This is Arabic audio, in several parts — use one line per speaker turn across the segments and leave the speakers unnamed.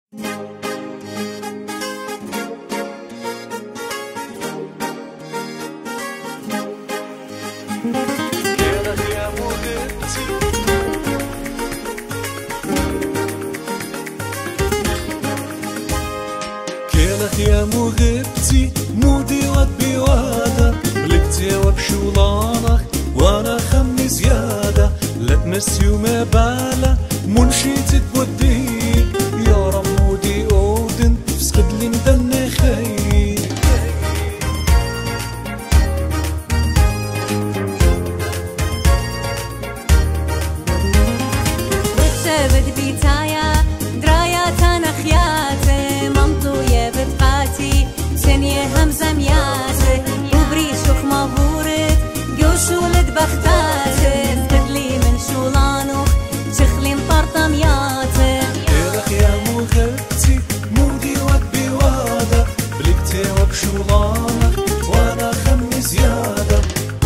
كيلك يا مغبتي مودي ودبي وادا ملكتي وبشولانك وانا خمي زيادة لا تمسي وما بالا منشيتي تودي يا رمودي اودن فسقد لي مدني خير
وتشابد بيتايا درايا تانا خياتي مامتو يا بتقاتي سنية همزة مياتي وبريشوخ مبورت جوش ولد بختاتي تدلي من شولانو تخلي مطرطة مياتي
كيلك يا مغبتي مودي ودبي وادا ملكتي وبشولانك وانا خمي زيادة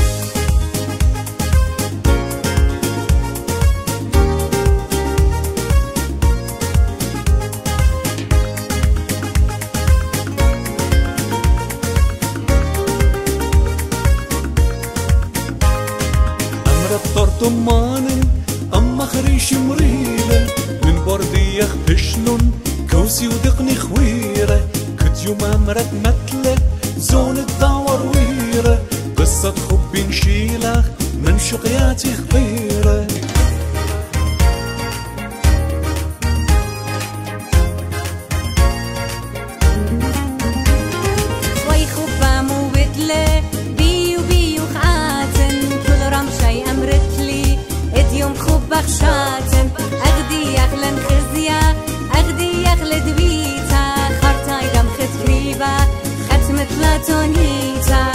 طرطمانن أما خريش مريلة من بردي يخفشلن كوسي ودقني خويرة كنت يوم أمرت متلة زون الدعوة رويرة قصة حبي نشيلة من شقياتي خبيرة
وي خبا مو بدلة بيو بيو خاتن كل رمشي أمرتلي اديوم خبا خشاتن أغدي يغلن خزيا أغدي يغلد بيتا خرطاي دم خد قريبة ختمت لاتونيتا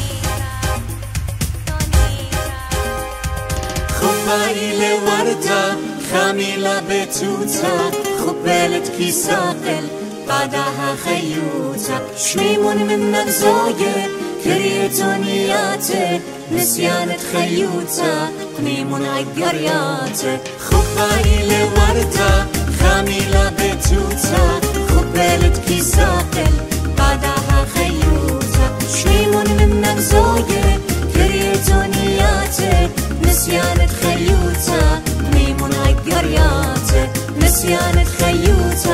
خبايلة وردة خاملة بتوتا خبالت كي ساقل بعدها خيوتا شميمون منك زوجة كريتونياتي نسيانة خيوتا قميمون عقرياتي خبايلة وردة خاملة بتوتا خبالت كي ساقل بعدها خيوتا شميمون منك زوجة كريتونياتي نسيانة خيوتا قميمون عقرياتي نسيانة خيوتا